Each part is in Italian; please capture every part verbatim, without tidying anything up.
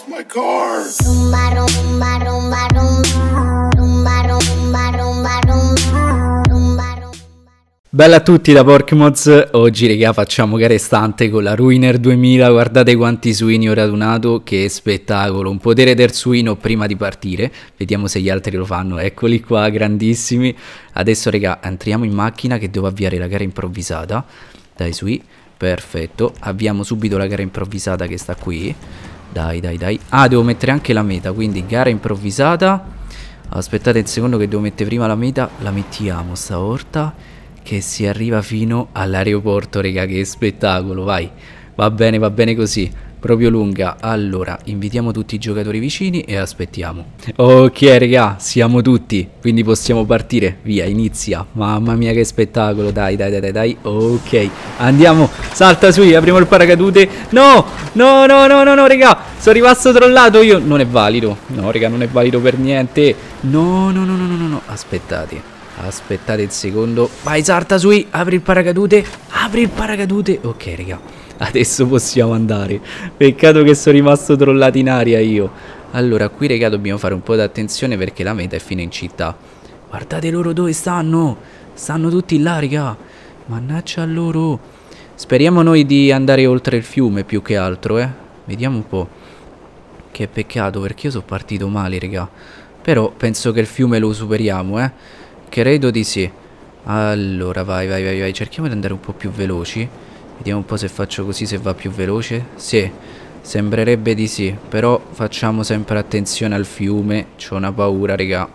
off my car. Bella a tutti da Porkmoz. Oggi raga facciamo gare stante con la Ruiner duemila. Guardate quanti suini ho radunato, che spettacolo. Un potere del suino prima di partire. Vediamo se gli altri lo fanno. Eccoli qua, grandissimi. Adesso raga entriamo in macchina che devo avviare la gara improvvisata. Dai sui, perfetto. Avviamo subito la gara improvvisata che sta qui. Dai dai dai. Ah, devo mettere anche la meta, quindi gara improvvisata. Aspettate un secondo che devo mettere prima la meta. La mettiamo stavolta, che si arriva fino all'aeroporto, raga, che spettacolo, vai. Va bene, va bene così, proprio lunga. Allora, invitiamo tutti i giocatori vicini e aspettiamo. Ok, raga, siamo tutti, quindi possiamo partire. Via, inizia. Mamma mia che spettacolo, dai, dai, dai, dai, dai. Ok, andiamo, salta su, apriamo il paracadute. No, no, no, no, no, no, raga, sono rimasto trollato io. Non è valido, no, raga, non è valido per niente. No, no, no, no, no, no, aspettate. Aspettate il secondo. Vai, salta sui, apri il paracadute. Apri il paracadute. Ok, raga, adesso possiamo andare. Peccato che sono rimasto trollato in aria io. Allora, qui raga dobbiamo fare un po' di attenzione perché la meta è fino in città. Guardate loro dove stanno. Stanno tutti là, raga. Mannaggia a loro. Speriamo noi di andare oltre il fiume più che altro, eh. Vediamo un po'. Che peccato perché io sono partito male, raga. Però penso che il fiume lo superiamo, eh. Credo di sì. Allora vai vai vai vai. Cerchiamo di andare un po' più veloci. Vediamo un po' se faccio così, se va più veloce. Sì, sembrerebbe di sì. Però facciamo sempre attenzione al fiume. C'ho una paura, raga.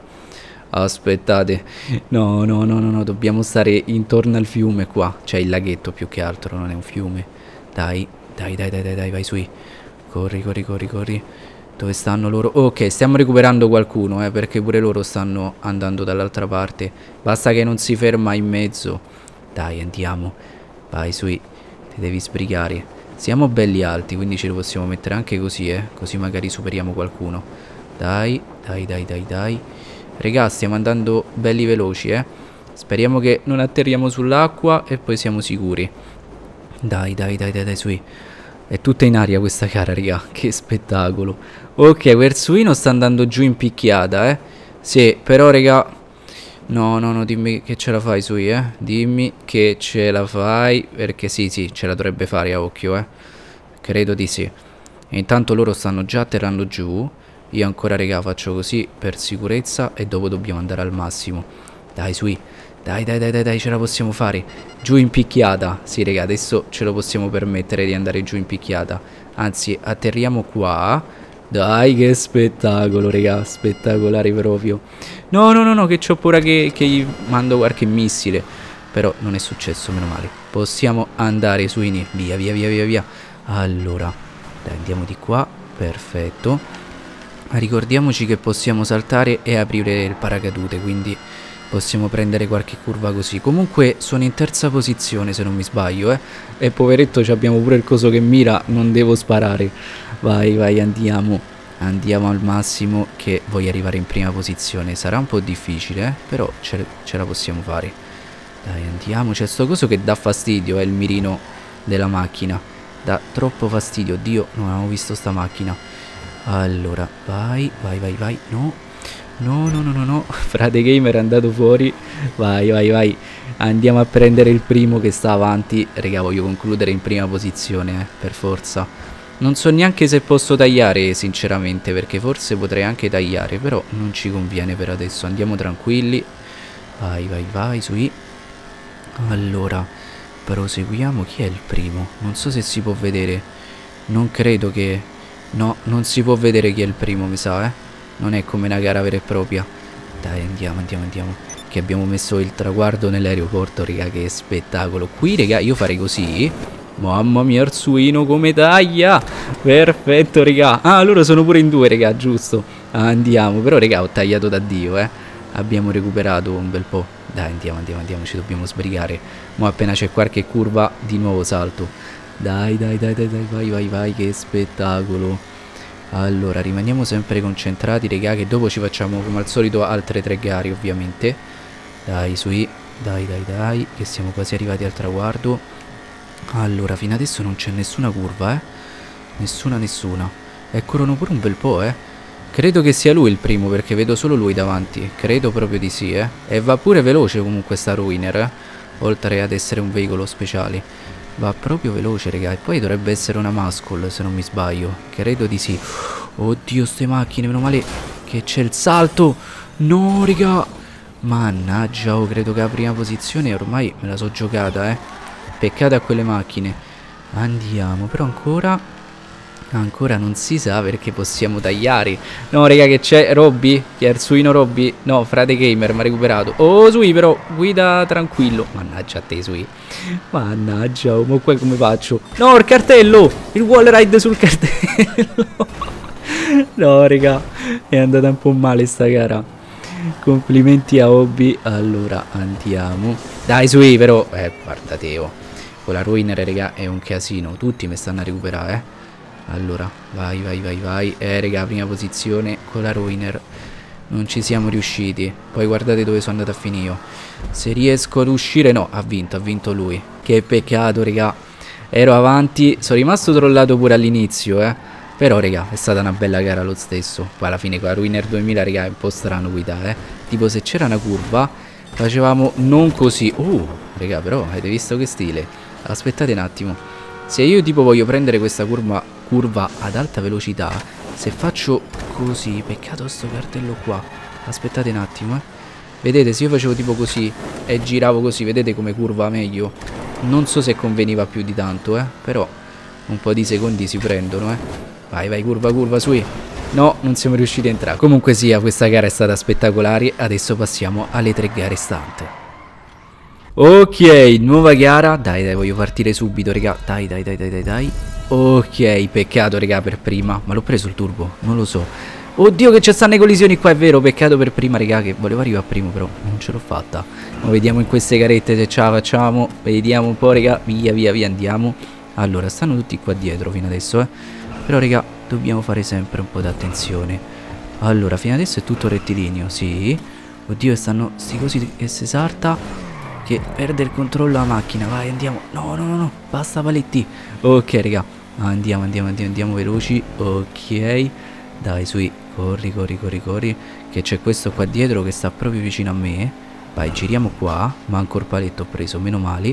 Aspettate. No no no no no. Dobbiamo stare intorno al fiume qua. Cioè il laghetto più che altro, non è un fiume. Dai dai dai dai dai, dai vai sui. Corri corri corri corri. Dove stanno loro? Ok, stiamo recuperando qualcuno, eh, perché pure loro stanno andando dall'altra parte. Basta che non si ferma in mezzo. Dai, andiamo. Vai, sui. Ti devi sbrigare. Siamo belli alti, quindi ce lo possiamo mettere anche così, eh. Così magari superiamo qualcuno. Dai, dai, dai, dai, dai. Regà, stiamo andando belli veloci, eh. Speriamo che non atterriamo sull'acqua e poi siamo sicuri. Dai, dai, dai, dai, dai, sui. È tutta in aria questa gara, raga. Che spettacolo. Ok, quel suino sta andando giù in picchiata, eh. Sì, però, raga. No, no, no, dimmi che ce la fai, sui, eh. Dimmi che ce la fai. Perché sì, sì, ce la dovrebbe fare a occhio, eh. Credo di sì. E intanto loro stanno già atterrando giù. Io ancora, raga, faccio così per sicurezza. E dopo dobbiamo andare al massimo. Dai, sui. Dai, dai, dai, dai, dai, ce la possiamo fare. Giù in picchiata. Sì, raga, adesso ce lo possiamo permettere di andare giù in picchiata. Anzi, atterriamo qua. Dai, che spettacolo, raga. Spettacolare proprio. No, no, no, no, che c'ho paura che, che gli mando qualche missile. Però non è successo, meno male. Possiamo andare su in. Via, via, via, via, via. Allora, dai, andiamo di qua. Perfetto. Ricordiamoci che possiamo saltare e aprire il paracadute, quindi possiamo prendere qualche curva così. Comunque sono in terza posizione se non mi sbaglio, eh. E poveretto abbiamo pure il coso che mira. Non devo sparare. Vai vai andiamo. Andiamo al massimo che voglio arrivare in prima posizione. Sarà un po' difficile, eh. Però ce, ce la possiamo fare. Dai andiamo. C'è sto coso che dà fastidio. È il mirino della macchina. Dà troppo fastidio. Oddio, non avevo visto sta macchina. Allora vai vai vai vai. No. No, no, no, no, no, Frate Gamer è andato fuori. Vai, vai, vai. Andiamo a prendere il primo che sta avanti. Raga, voglio concludere in prima posizione, eh, per forza. Non so neanche se posso tagliare, sinceramente, perché forse potrei anche tagliare, però non ci conviene per adesso. Andiamo tranquilli. Vai, vai, vai, sui. Allora, proseguiamo. Chi è il primo? Non so se si può vedere. Non credo che... No, non si può vedere chi è il primo, mi sa, eh. Non è come una gara vera e propria. Dai andiamo andiamo andiamo. Che abbiamo messo il traguardo nell'aeroporto, raga. Che spettacolo. Qui raga io farei così. Mamma mia il suino come taglia. Perfetto raga. Ah loro sono pure in due raga, giusto. Andiamo. Però raga ho tagliato da Dio, eh. Abbiamo recuperato un bel po'. Dai andiamo andiamo andiamo. Ci dobbiamo sbrigare. Ma appena c'è qualche curva di nuovo salto. Dai dai dai dai dai. Vai vai vai. Che spettacolo. Allora rimaniamo sempre concentrati raga, che dopo ci facciamo come al solito altre tre gare ovviamente. Dai sui. Dai dai dai. Che siamo quasi arrivati al traguardo. Allora fino adesso non c'è nessuna curva, eh. Nessuna nessuna. E corrono pure un bel po', eh. Credo che sia lui il primo perché vedo solo lui davanti. Credo proprio di sì, eh. E va pure veloce comunque sta Ruiner, eh. Oltre ad essere un veicolo speciale. Va proprio veloce, raga. E poi dovrebbe essere una Muscle, se non mi sbaglio. Credo di sì. Oddio, ste macchine, meno male che c'è il salto. No, raga. Mannaggia, oh, credo che la prima posizione ormai me la so giocata, eh. Peccato a quelle macchine. Andiamo, però ancora... Ancora non si sa perché possiamo tagliare. No, raga, che c'è? Robby? Chi è il suino Robby? No, frate gamer, mi ha recuperato. Oh, Sui, però, guida tranquillo. Mannaggia a te, Sui. Mannaggia, oh, ma qua come faccio? No, il cartello! Il wall ride sul cartello. No, raga, è andata un po' male sta gara. Complimenti a Hobby. Allora, andiamo. Dai, Sui, però. Eh, guarda te, oh. Con la Ruiner, raga, è un casino. Tutti mi stanno a recuperare, eh. Allora, vai, vai, vai, vai. Eh, raga, prima posizione con la Ruiner. Non ci siamo riusciti. Poi guardate dove sono andato a finire io. Se riesco ad uscire... No, ha vinto, ha vinto lui. Che peccato, raga. Ero avanti. Sono rimasto trollato pure all'inizio, eh. Però, raga, è stata una bella gara lo stesso. Poi alla fine con la Ruiner duemila, raga, è un po' strano guidare, eh. Tipo, se c'era una curva, facevamo non così. Uh, raga, però, avete visto che stile? Aspettate un attimo. Se io tipo voglio prendere questa curva... curva ad alta velocità, se faccio così, peccato sto cartello qua, aspettate un attimo, eh. Vedete, se io facevo tipo così e giravo così, vedete come curva meglio? Non so se conveniva più di tanto, eh, però un po' di secondi si prendono, eh. Vai, vai, curva, curva, sui. No, non siamo riusciti a entrare. Comunque sia, questa gara è stata spettacolare. Adesso passiamo alle tre gare restanti. Ok, nuova gara. Dai, dai, voglio partire subito, raga. Dai, dai, dai, dai, dai, dai. Ok, peccato, raga, per prima. Ma l'ho preso il turbo? Non lo so. Oddio che ci stanno le collisioni qua, è vero. Peccato per prima, raga, che volevo arrivare a primo, però non ce l'ho fatta. Ma vediamo in queste garette se ce la facciamo. Vediamo un po', raga. Via, via, via, andiamo. Allora, stanno tutti qua dietro fino adesso, eh. Però, raga, dobbiamo fare sempre un po' d'attenzione. Allora, fino adesso è tutto rettilineo, sì. Oddio, stanno sti cosi che si salta, che perde il controllo la macchina. Vai, andiamo. No, no, no, no. Basta paletti. Ok, raga. Andiamo, andiamo, andiamo, andiamo veloci. Ok. Dai, sui. Corri, corri, corri, corri. Che c'è questo qua dietro che sta proprio vicino a me. Vai, giriamo qua. Manco il paletto ho preso, meno male.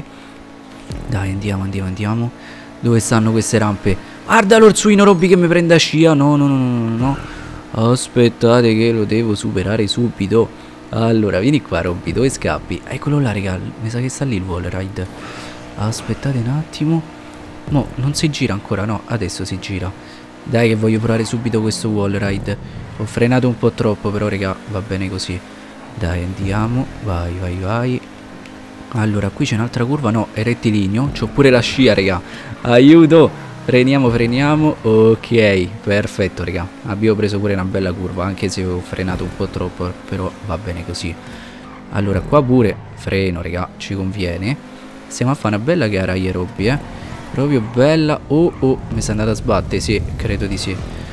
Dai, andiamo, andiamo, andiamo. Dove stanno queste rampe? Guardalo il suino Robby che mi prende a scia. No, no, no, no, no, no. Aspettate che lo devo superare subito. Allora, vieni qua Robby, dove scappi? Eccolo là, raga. Mi sa che sta lì il wall ride. Aspettate un attimo. No, non si gira ancora, no, adesso si gira. Dai che voglio provare subito questo wall ride. Ho frenato un po' troppo, però raga, va bene così. Dai, andiamo, vai, vai, vai. Allora, qui c'è un'altra curva, no, è rettilineo. C'ho pure la scia, raga. Aiuto. Freniamo, freniamo. Ok, perfetto, raga. Abbiamo preso pure una bella curva, anche se ho frenato un po' troppo, però va bene così. Allora, qua pure freno, raga, ci conviene. Stiamo a fare una bella gara io e Robby, eh. Proprio bella. Oh, oh, mi sta andata a sbattere, sì, credo di sì.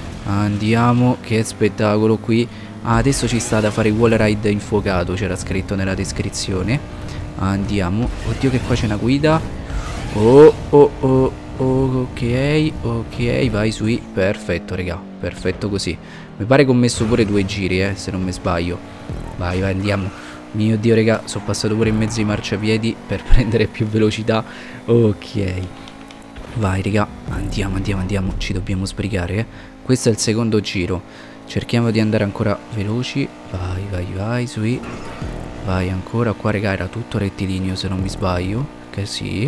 Andiamo, che spettacolo qui. Ah, adesso ci sta da fare wall ride infuocato, c'era scritto nella descrizione. Andiamo. Oddio che qua c'è una guida. Oh, oh, oh, oh, ok, ok, vai sui. Perfetto, raga, perfetto così. Mi pare che ho messo pure due giri, eh, se non mi sbaglio. Vai, vai, andiamo. Mio Dio, raga, sono passato pure in mezzo ai marciapiedi per prendere più velocità. Ok. Vai, raga, andiamo, andiamo, andiamo. Ci dobbiamo sbrigare, eh. Questo è il secondo giro. Cerchiamo di andare ancora veloci. Vai, vai, vai, sui. Vai ancora. Qua, raga, era tutto rettilineo, se non mi sbaglio. Che sì.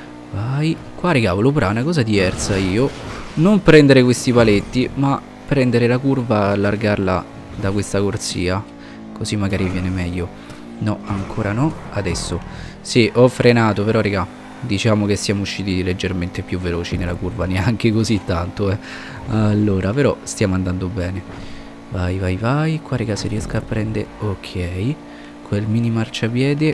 Vai. Qua, raga, volevo provare una cosa diversa io. Non prendere questi paletti, ma prendere la curva e allargarla da questa corsia. Così magari viene meglio. No, ancora no. Adesso. Sì, ho frenato, però, raga, diciamo che siamo usciti leggermente più veloci nella curva, neanche così tanto, eh. Allora, però stiamo andando bene. Vai, vai, vai. Qua, raga, se riesco a prendere... Ok. Quel mini marciapiede.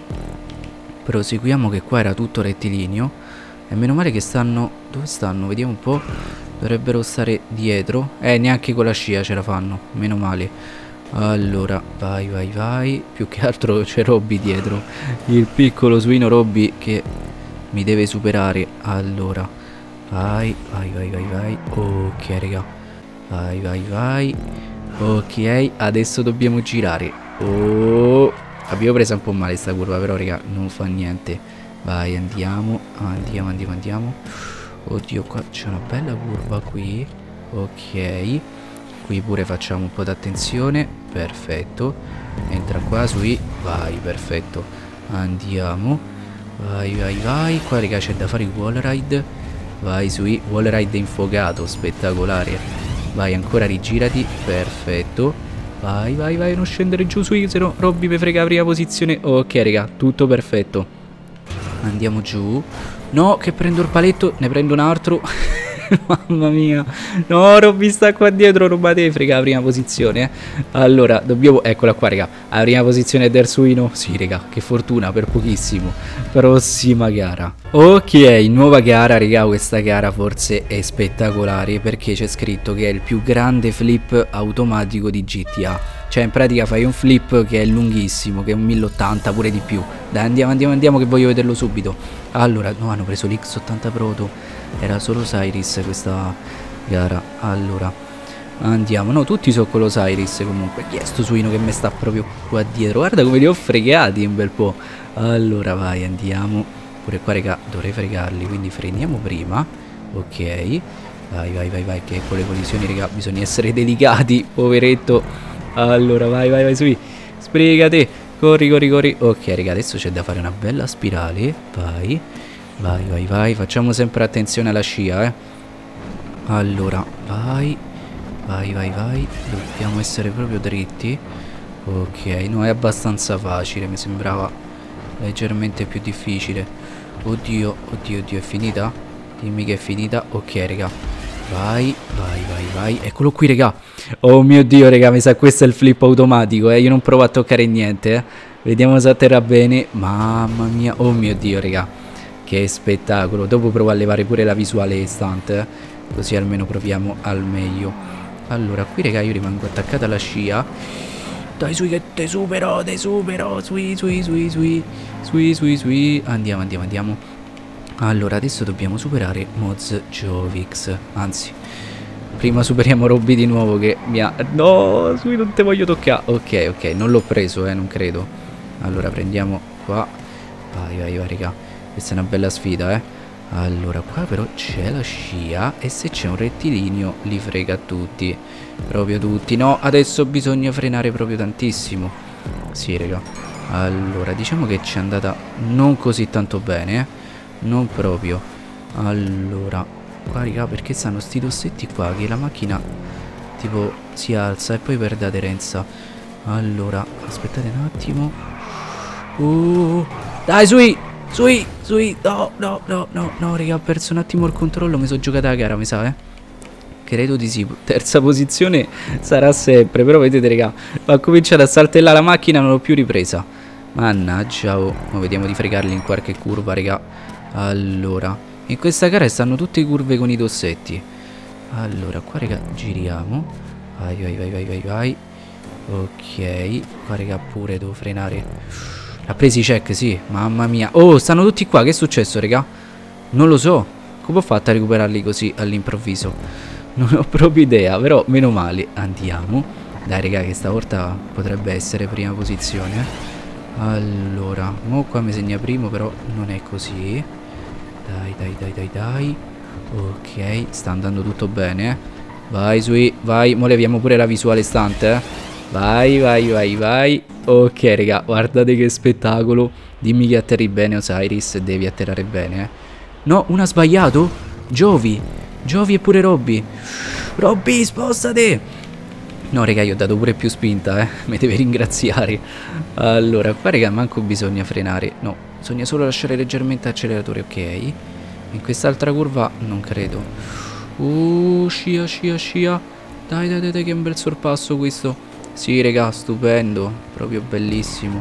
Proseguiamo che qua era tutto rettilineo. E meno male che stanno... Dove stanno? Vediamo un po'. Dovrebbero stare dietro. Eh, neanche con la scia ce la fanno. Meno male. Allora, vai, vai, vai. Più che altro c'è Robby dietro. Il piccolo suino Robby che... mi deve superare. Allora, vai, vai, vai, vai, vai. Ok, raga. Vai, vai, vai. Ok, adesso dobbiamo girare. Oh, abbiamo preso un po' male sta curva, però raga, non fa niente. Vai, andiamo, andiamo, andiamo, andiamo. Oddio, qua c'è una bella curva qui. Ok, qui pure facciamo un po' d'attenzione. Perfetto. Entra qua, sui. Vai, perfetto. Andiamo. Vai, vai, vai. Qua raga c'è da fare il wall ride. Vai, sui. Wall ride infuocato, spettacolare. Vai, ancora rigirati. Perfetto. Vai, vai, vai, non scendere giù, sui, se no Robby mi frega la prima posizione. Ok, raga, tutto perfetto. Andiamo giù. No, che prendo il paletto, ne prendo un altro. Mamma mia. No, Robby sta qua dietro, non te frega la prima posizione, eh. Allora, dobbiamo... Eccola qua, raga. La prima posizione è del suino. Sì, raga, che fortuna, per pochissimo. Prossima gara. Ok, nuova gara, raga. Questa gara forse è spettacolare perché c'è scritto che è il più grande flip automatico di G T A. Cioè, in pratica fai un flip che è lunghissimo, che è un mille ottanta, pure di più. Dai, andiamo, andiamo, andiamo, che voglio vederlo subito. Allora, no, hanno preso l'X ottanta Proto. Era solo Cyrus questa gara. Allora, andiamo. No, tutti sono con lo Cyrus comunque. Chi è sto suino che mi sta proprio qua dietro? Guarda come li ho fregati un bel po'. Allora, vai, andiamo. Pure qua, raga, dovrei fregarli, quindi freniamo prima. Ok. Vai, vai, vai, vai, che con le collisioni, raga, bisogna essere delicati, poveretto. Allora, vai, vai, vai, sui. Sbrigati. Corri, corri, corri. Ok, raga, adesso c'è da fare una bella spirale. Vai. Vai, vai, vai, facciamo sempre attenzione alla scia, eh. Allora, vai. Vai, vai, vai. Dobbiamo essere proprio dritti. Ok, no, è abbastanza facile, mi sembrava leggermente più difficile. Oddio, oddio, oddio, è finita? Dimmi che è finita. Ok, raga. Vai, vai, vai, vai. Eccolo qui, raga. Oh mio Dio, raga, mi sa questo è il flip automatico, eh. Io non provo a toccare niente, eh. Vediamo se atterrà bene. Mamma mia. Oh mio Dio, raga. Che spettacolo. Dopo provo a levare pure la visuale stunt, eh? Così almeno proviamo al meglio. Allora, qui raga io rimango attaccata alla scia. Dai, sui che te supero, te supero. Sui, sui, sui, sui. Sui, sui, sui. Andiamo, andiamo, andiamo. Allora, adesso dobbiamo superare Moz Jovix. Anzi, prima superiamo Robby di nuovo che mi ha... No, sui, non te voglio toccare. Ok, ok, non l'ho preso, eh, non credo. Allora, prendiamo qua. Vai, vai, vai, raga. Questa è una bella sfida, eh. Allora, qua però c'è la scia. E se c'è un rettilineo li frega tutti. Proprio tutti. No, adesso bisogna frenare proprio tantissimo. Sì, raga. Allora, diciamo che ci è andata non così tanto bene, eh. Non proprio. Allora, qua, raga, perché stanno sti dossetti qua che la macchina tipo si alza e poi perde aderenza. Allora, aspettate un attimo. Uh, dai, sui! Sui, sui, no, no, no, no, no, raga, ho perso un attimo il controllo, mi sono giocata la gara, mi sa, eh. Credo di sì, terza posizione sarà sempre, però vedete, raga, ho cominciato a saltellare la macchina, non l'ho più ripresa. Mannaggia, oh, ma vediamo di fregarli in qualche curva, raga. Allora, in questa gara stanno tutte curve con i dossetti. Allora, qua, raga, giriamo. Vai, vai, vai, vai, vai, vai. Ok, qua, raga, pure devo frenare. Ha preso i check, sì, mamma mia. Oh, stanno tutti qua, che è successo, raga? Non lo so. Come ho fatto a recuperarli così all'improvviso? Non ho proprio idea, però meno male. Andiamo. Dai, raga, che stavolta potrebbe essere prima posizione, eh. Allora, mo qua mi segna primo, però non è così. Dai, dai, dai, dai, dai. Ok, sta andando tutto bene, eh. Vai, sui, vai. Mo leviamo pure la visuale stante, eh. Vai, vai, vai, vai. Ok, raga, guardate che spettacolo. Dimmi che atterri bene, Osiris. Devi atterrare bene, eh. No, una ha sbagliato. Giovi. Giovi e pure Robby. Robby, spostate. No, raga, io ho dato pure più spinta, eh. Mi deve ringraziare. Allora, qua, raga, manco bisogna frenare. No, bisogna solo lasciare leggermente l'acceleratore, ok. In quest'altra curva non credo. Uh, scia, scia, scia. Dai, dai, dai, dai, che è un bel sorpasso questo. Sì, raga, stupendo, proprio bellissimo.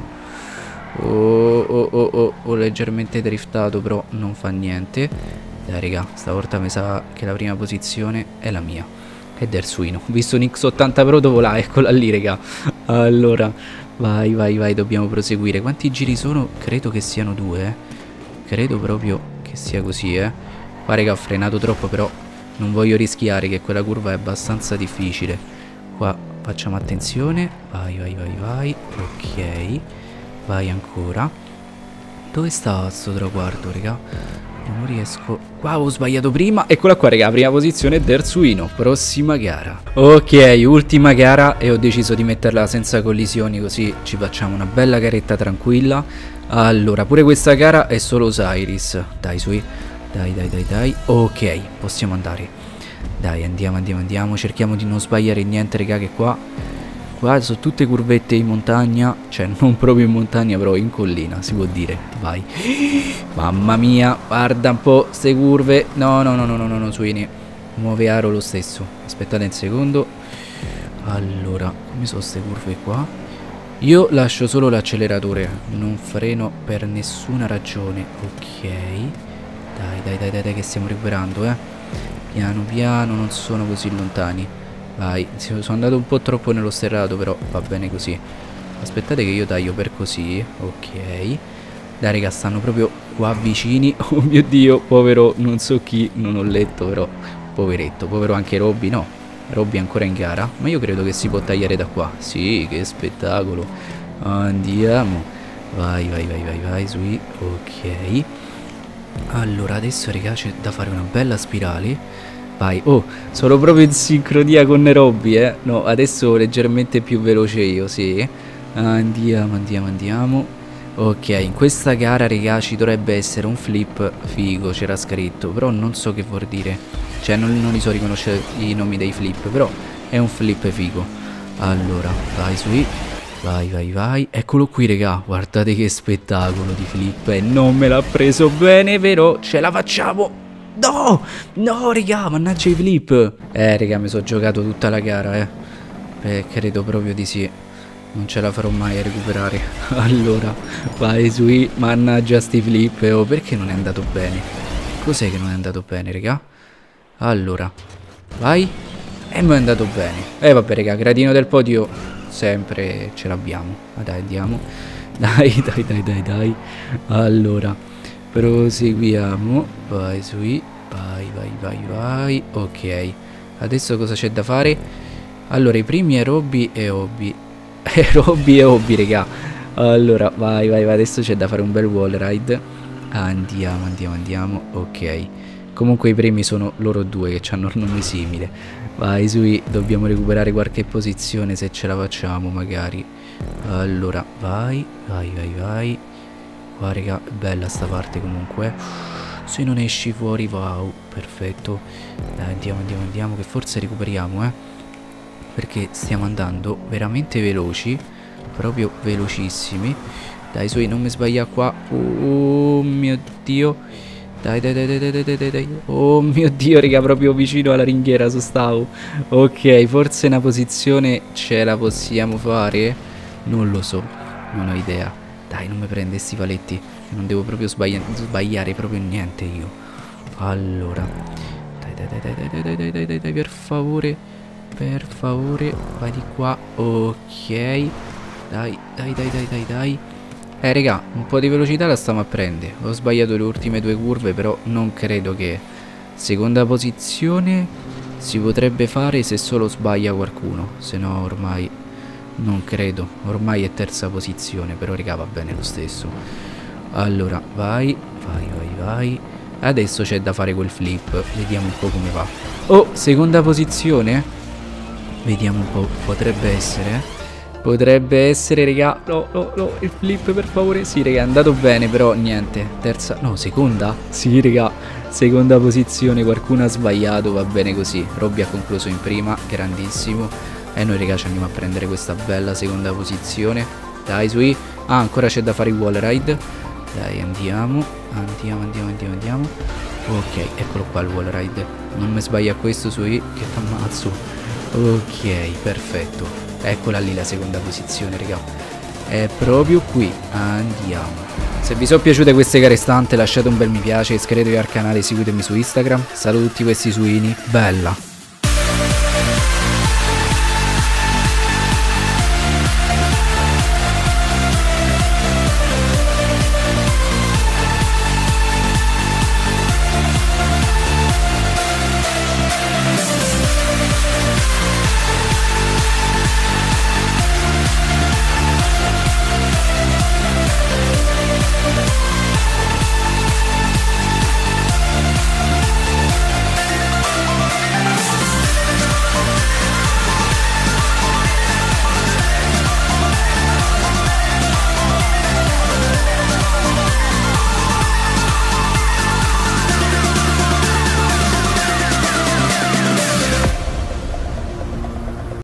Oh, oh, oh, oh, ho leggermente driftato, però non fa niente. Dai, raga, stavolta mi sa che la prima posizione è la mia. È del suino. Ho visto un X ottanta Pro dopo là, eccola lì, raga. Allora, vai, vai, vai, dobbiamo proseguire. Quanti giri sono? Credo che siano due, eh. Credo proprio che sia così, eh. Qua, raga, ho frenato troppo, però Non voglio rischiare, che quella curva è abbastanza difficile. Qua facciamo attenzione. Vai, vai, vai, vai. Ok. Vai ancora. Dove sta sto traguardo, raga? Non riesco. Qua ho sbagliato prima. Eccola qua, raga, prima posizione del Suino. Prossima gara. Ok, ultima gara e ho deciso di metterla senza collisioni, così ci facciamo una bella garetta tranquilla. Allora, pure questa gara è solo Osiris. Dai, Sui. Dai, dai, dai, dai. Ok, possiamo andare. Dai, andiamo, andiamo, andiamo. Cerchiamo di non sbagliare niente, raga, che qua... Qua sono tutte curvette in montagna. Cioè, non proprio in montagna, però in collina, si può dire. Vai. Mamma mia, guarda un po' ste curve. No, no, no, no, no, no, no, Suini. Muove aro lo stesso. Aspettate un secondo. Allora, come sono ste curve qua? Io lascio solo l'acceleratore. Non freno per nessuna ragione. Ok. Dai, dai, dai, dai, dai, che stiamo recuperando, eh. Piano, piano, non sono così lontani. Vai, sono andato un po' troppo nello sterrato, però va bene così. Aspettate che io taglio per così. Ok. Dai, raga, stanno proprio qua vicini. Oh mio Dio, povero, non so chi, non ho letto, però poveretto, povero anche Robby, no. Robby è ancora in gara, ma io credo che si può tagliare da qua. Sì, che spettacolo. Andiamo. Vai, vai, vai, vai, vai, sui. Ok. Allora, adesso, raga, c'è da fare una bella spirale. Vai, oh, sono proprio in sincronia con Robby, eh. No, adesso leggermente più veloce io, sì. Andiamo, andiamo, andiamo. Ok, in questa gara, raga, ci dovrebbe essere un flip figo, c'era scritto. Però non so che vuol dire. Cioè, non, non li so riconoscere i nomi dei flip, però è un flip figo. Allora, vai, sui. Vai, vai, vai. Eccolo qui, raga. Guardate che spettacolo di flip. E non me l'ha preso bene, però ce la facciamo. No, no, raga, mannaggia i flip. Eh, raga, mi sono giocato tutta la gara, eh. Beh, credo proprio di sì. Non ce la farò mai a recuperare. Allora, vai, sui. Mannaggia sti flip. Oh, perché non è andato bene? Cos'è che non è andato bene, raga? Allora, vai. E mi è andato bene. Eh, vabbè, raga, gradino del podio sempre ce l'abbiamo. Ma dai, andiamo. Dai, dai, dai, dai, dai. Allora, proseguiamo. Vai, sui. Vai, vai, vai, vai. Ok. Adesso cosa c'è da fare? Allora, i primi è Robby e Hobby. Eh, Robby e Hobby, raga. Allora, vai, vai, vai. Adesso c'è da fare un bel wall ride. Andiamo, andiamo, andiamo. Ok. Comunque i premi sono loro due che hanno il nome simile. Vai, sui. Dobbiamo recuperare qualche posizione se ce la facciamo, magari. Allora, vai, vai, vai, vai. Qua, raga, bella sta parte comunque. Se non esci fuori, wow, perfetto. Dai, andiamo, andiamo, andiamo, che forse recuperiamo, eh. Perché stiamo andando veramente veloci. Proprio velocissimi. Dai, sui, non mi sbaglia qua. Oh mio Dio. Dai, dai, dai, dai, dai, dai, dai. Oh mio Dio, raga, proprio vicino alla ringhiera so stavo. Ok, forse una posizione ce la possiamo fare? Non lo so, non ho idea. Dai, non mi prende sti paletti. Non devo proprio sbaglia sbagliare proprio niente io. Allora. Dai, dai, dai, dai, dai, dai, dai, dai, dai, dai, per favore. Per favore. Vai di qua. Ok. Dai, dai, dai, dai, dai, dai. Eh, raga, un po' di velocità la stiamo a prendere. Ho sbagliato le ultime due curve, però non credo che... Seconda posizione si potrebbe fare se solo sbaglia qualcuno. Se no ormai... Non credo, ormai è terza posizione, però raga va bene lo stesso. Allora, vai, vai, vai, vai. Adesso c'è da fare quel flip, vediamo un po' come va. Oh, seconda posizione? Vediamo un po', potrebbe essere. Potrebbe essere, raga. No, no, no, il flip per favore. Sì, raga, è andato bene, però niente. Terza, no, seconda? Sì, raga, seconda posizione, qualcuno ha sbagliato, va bene così. Robby ha concluso in prima, grandissimo. E noi, raga, ci andiamo a prendere questa bella seconda posizione. Dai, sui. Ah, ancora c'è da fare il wall ride. Dai, andiamo. Andiamo, andiamo, andiamo, andiamo. Ok, eccolo qua il wall ride. Non mi sbaglia questo, sui, che t'ammazzo. Ok, perfetto. Eccola lì la seconda posizione, raga. È proprio qui. Andiamo. Se vi sono piaciute queste gare stante, lasciate un bel mi piace, iscrivetevi al canale, seguitemi su Instagram. Saluto tutti questi suini. Bella.